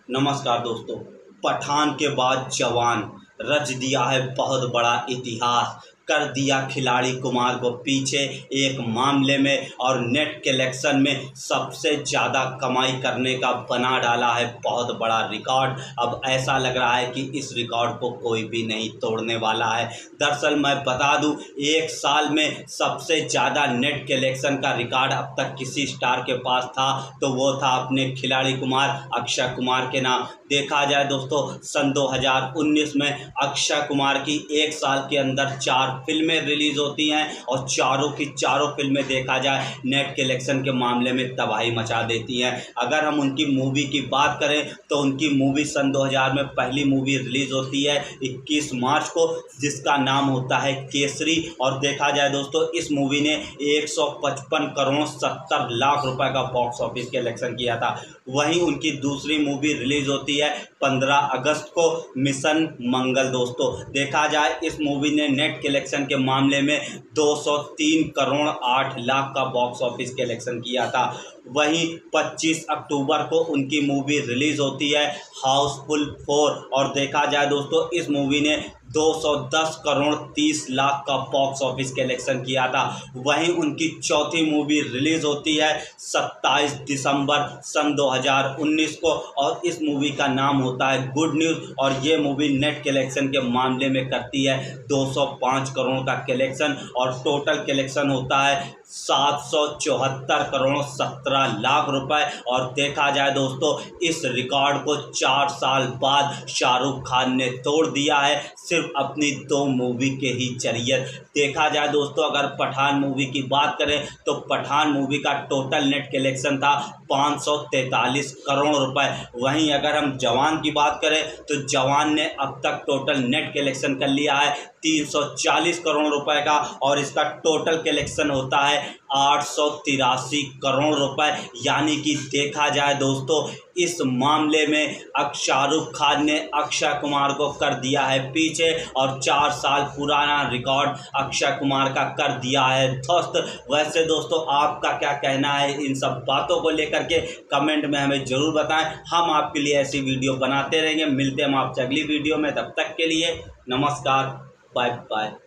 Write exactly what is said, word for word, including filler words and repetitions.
नमस्कार दोस्तों। पठान के बाद जवान रच दिया है बहुत बड़ा इतिहास, कर दिया खिलाड़ी कुमार को पीछे एक मामले में और नेट कलेक्शन में सबसे ज़्यादा कमाई करने का बना डाला है बहुत बड़ा रिकॉर्ड। अब ऐसा लग रहा है कि इस रिकॉर्ड को कोई भी नहीं तोड़ने वाला है। दरअसल मैं बता दूं, एक साल में सबसे ज़्यादा नेट कलेक्शन का रिकॉर्ड अब तक किसी स्टार के पास था तो वो था अपने खिलाड़ी कुमार अक्षय कुमार के नाम। देखा जाए दोस्तों, सन दो हज़ार उन्नीस में अक्षय कुमार की एक साल के अंदर चार फिल्में रिलीज होती हैं और चारों की चारों फिल्में देखा जाए नेट कलेक्शन के मामले में तबाही मचा देती हैं। अगर हम उनकी मूवी की बात करें तो उनकी मूवी सन दो हज़ार में पहली मूवी रिलीज होती है इक्कीस मार्च को, जिसका नाम होता है केसरी। और देखा जाए दोस्तों, इस मूवी ने एक सौ पचपन करोड़ सत्तर लाख रुपए का बॉक्स ऑफिस कलेक्शन किया था। वहीं उनकी दूसरी मूवी रिलीज होती है पंद्रह अगस्त को, मिशन मंगल। दोस्तों देखा जाए, इस मूवी ने नेट कलेक्शन के मामले में दो सौ तीन करोड़ आठ लाख का बॉक्स ऑफिस कलेक्शन किया था। वहीं पच्चीस अक्टूबर को उनकी मूवी रिलीज होती है हाउसफुल फोर और देखा जाए दोस्तों, इस मूवी ने दो सौ दस करोड़ तीस लाख का बॉक्स ऑफिस कलेक्शन किया था। वहीं उनकी चौथी मूवी रिलीज होती है सत्ताईस दिसंबर सन दो हज़ार उन्नीस को और इस मूवी का नाम होता है गुड न्यूज़ और ये मूवी नेट कलेक्शन के मामले में करती है दो सौ पाँच करोड़ का कलेक्शन और टोटल कलेक्शन होता है सात सौ चौहत्तर करोड़ सत्रह लाख रुपए। और देखा जाए दोस्तों, इस रिकॉर्ड को चार साल बाद शाहरुख खान ने तोड़ दिया है सिर्फ अपनी दो मूवी के ही जरिए। देखा जाए दोस्तों, अगर पठान मूवी की बात करें तो पठान मूवी का टोटल नेट कलेक्शन था पाँच सौ तैंतालीस करोड़ रुपए। वहीं अगर हम जवान की बात करें तो जवान ने अब तक टोटल नेट कलेक्शन कर लिया है तीन सौ चालीस करोड़ रुपए का और इसका टोटल कलेक्शन होता है आठ सौ तिरासी करोड़ रुपए। यानी कि देखा जाए दोस्तों, इस मामले में अब शाहरुख खान ने अक्षय कुमार को कर दिया है पीछे और चार साल पुराना रिकॉर्ड अक्षय कुमार का कर दिया है ध्वस्त। वैसे दोस्तों, आपका क्या कहना है इन सब बातों को लेकर के कमेंट में हमें ज़रूर बताएं। हम आपके लिए ऐसी वीडियो बनाते रहेंगे। मिलते हैं हम आपसे अगली वीडियो में, तब तक के लिए नमस्कार, बाय बाय।